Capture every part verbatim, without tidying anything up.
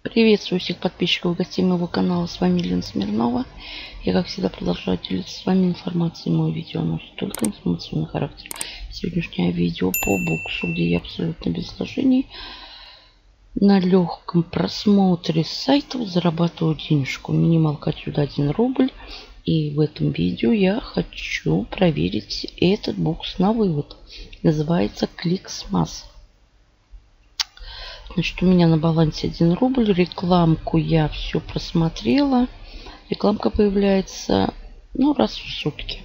Приветствую всех подписчиков и гостей моего канала. С вами Лена Смирнова. Я, как всегда, продолжаю делиться с вами информацией. Мое видео носит только информационный характер. Сегодняшнее видео по буксу, где я абсолютно без вложений на легком просмотре сайтов зарабатываю денежку. Минималка отсюда один рубль. И в этом видео я хочу проверить этот букс на вывод. Называется ClickSmas. Значит, у меня на балансе один рубль. Рекламку я все просмотрела. Рекламка появляется, ну, раз в сутки.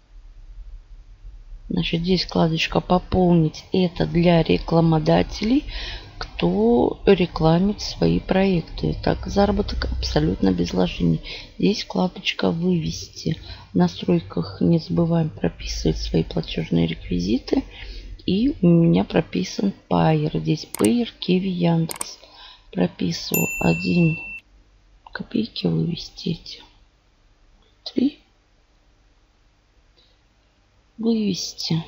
Значит, здесь вкладочка «Пополнить». Это для рекламодателей, кто рекламит свои проекты. Так, заработок абсолютно без вложений. Здесь вкладочка «Вывести». В настройках не забываем прописывать свои платежные реквизиты. И у меня прописан Payer. Здесь Payer, Kiwi, Яндекс. Прописываю один копейки, вывести эти. Три. Вывести.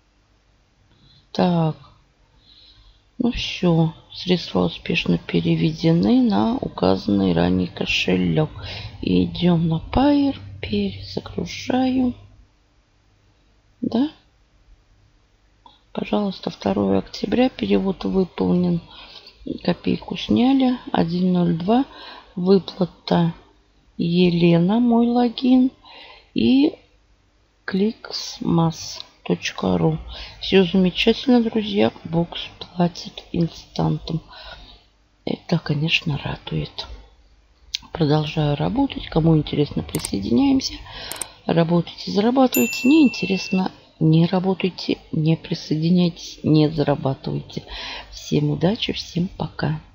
Так. Ну все. Средства успешно переведены на указанный ранее кошелек. И идем на Payer. Перезагружаю. Да. Пожалуйста, второе октября. Перевод выполнен. Копейку сняли. один ноль два. Выплата Елена, мой логин. И кликсмас точка ру. Все замечательно, друзья. Бокс платит инстантом. Это, конечно, радует. Продолжаю работать. Кому интересно, присоединяемся. Работайте, зарабатывайте. Не интересно, не работайте, не присоединяйтесь, не зарабатывайте. Всем удачи, всем пока.